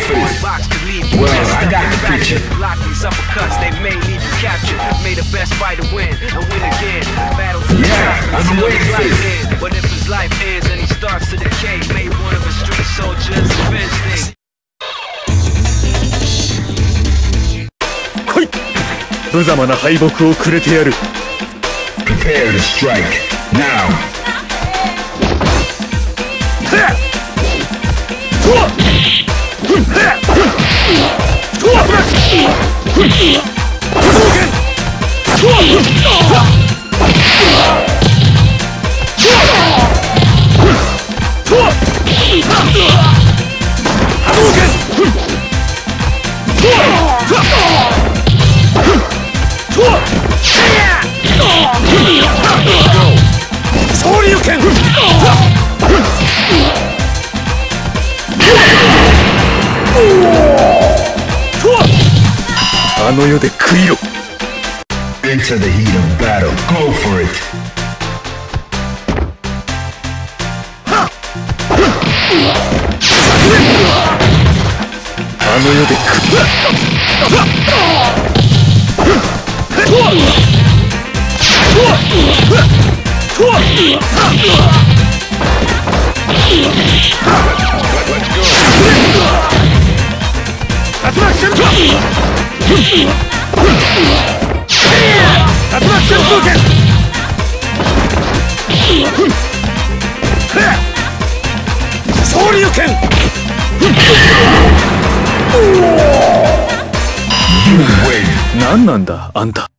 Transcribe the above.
for this. Well, I got the picture. Lock these uppercuts, they may need to capture. May the best fighter win and win again. Battle to the top, I've been waiting for this. but if his life ends and he starts to decay, may one of his street soldiers avenge things. 来い。無様な敗北をくれてやる。 Prepare to strike now. Into the heat of battle, go for it. 何なんだあんた。